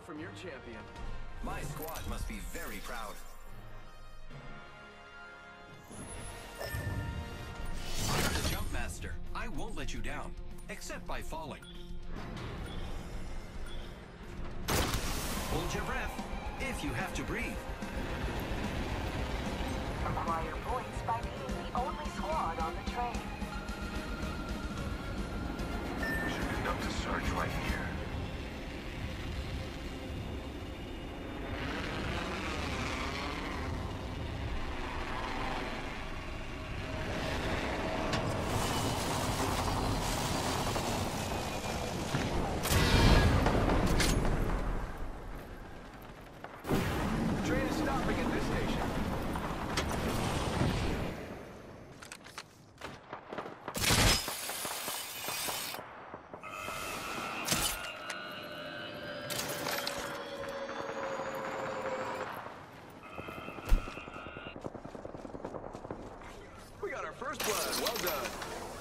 from your champion. My squad must be very proud. I'm the jump master. I won't let you down, except by falling. Hold your breath, if you have to breathe. Acquire points by being the only squad on the train. We should conduct a search right here. First blood, well done.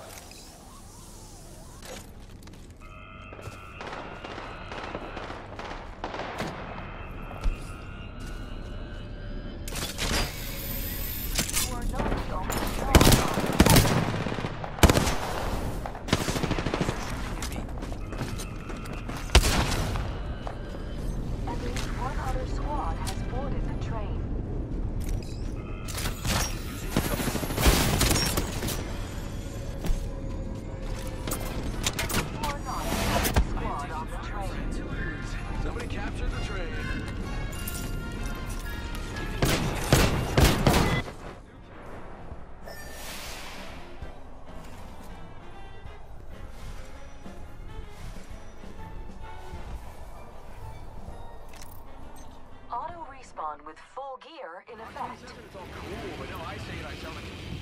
You are not the only squad. At least one other squad has boarded the train. Somebody captured the train. Auto respawn with full gear in effect. It's all cool, but no, I say it, I tell it.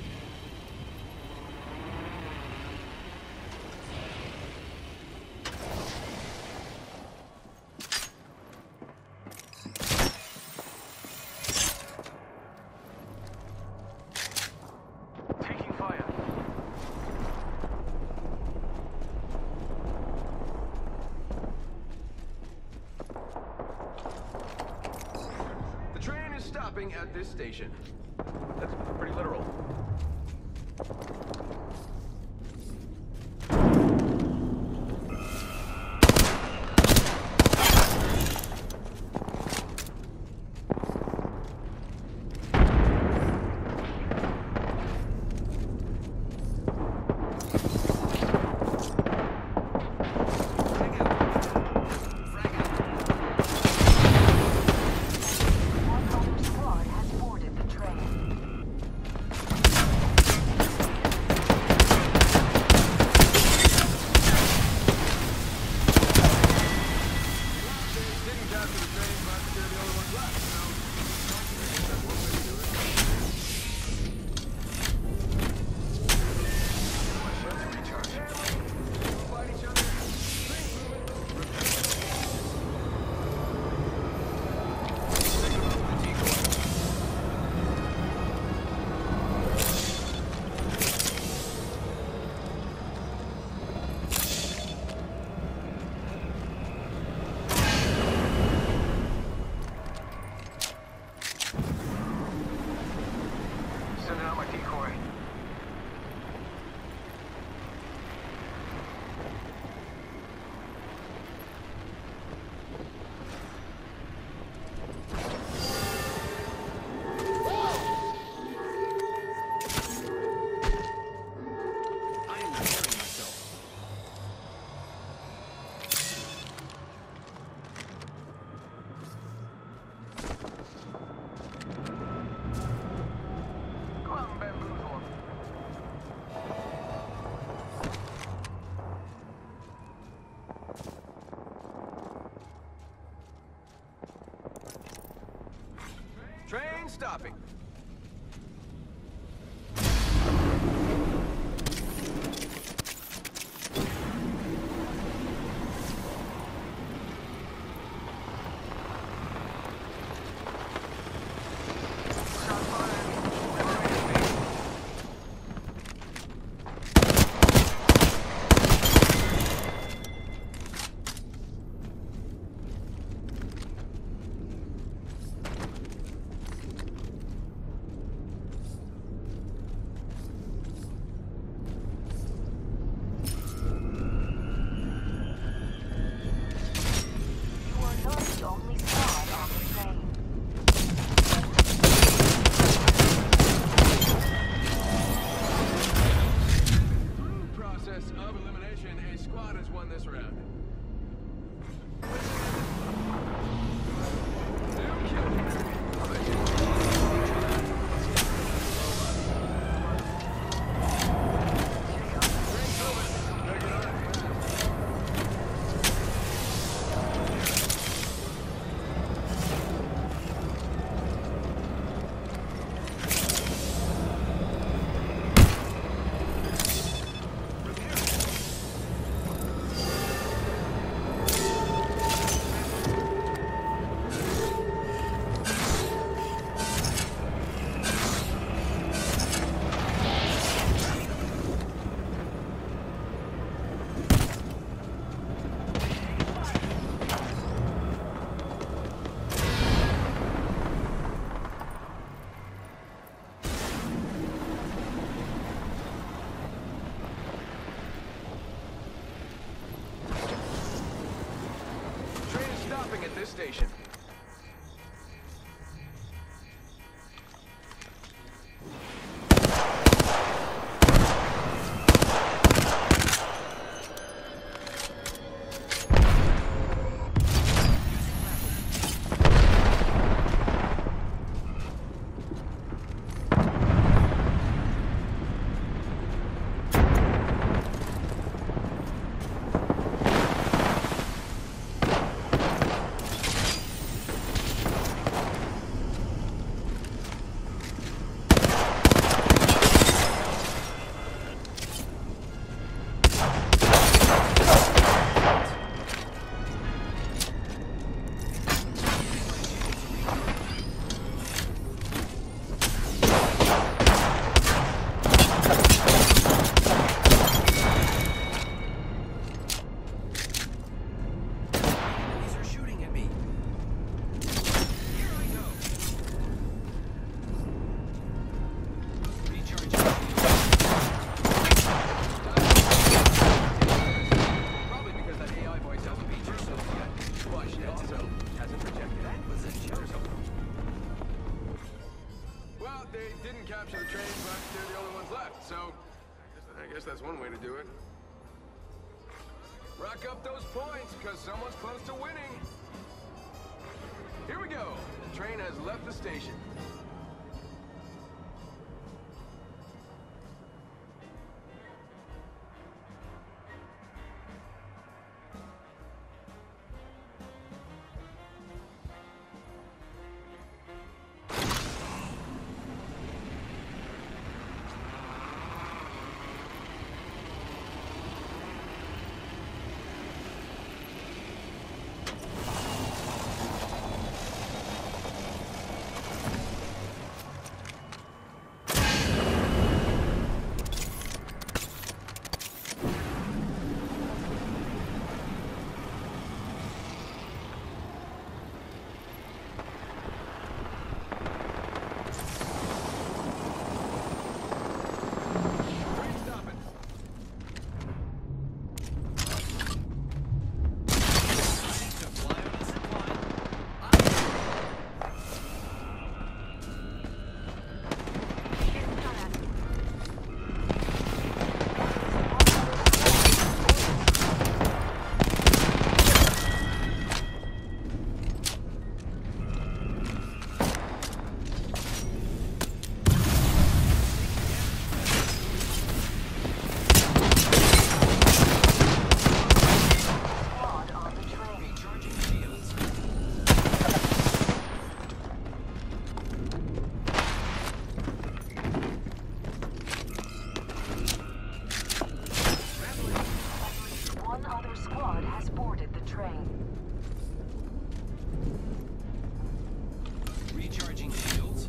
Stopping at this station. That's pretty literal. Train stopping. station. Capture the train, but they're the only ones left, so I guess that's one way to do it. Rack up those points, because someone's close to winning. Here we go. The train has left the station. Recharging shields.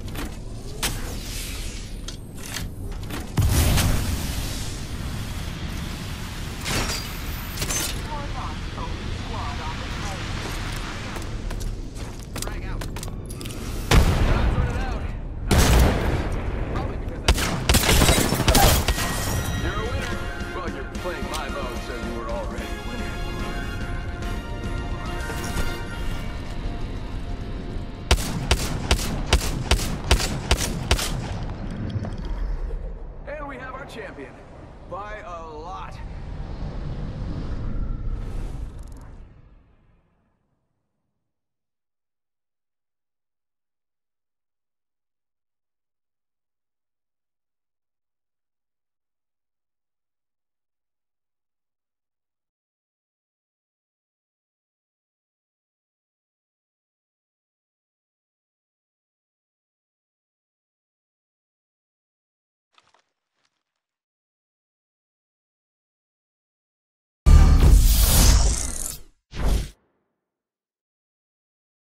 Frag out. Time's running out. Probably because you're a winner. Well, you're playing my mode, so you were already a winner. And we have our champion. By a lot.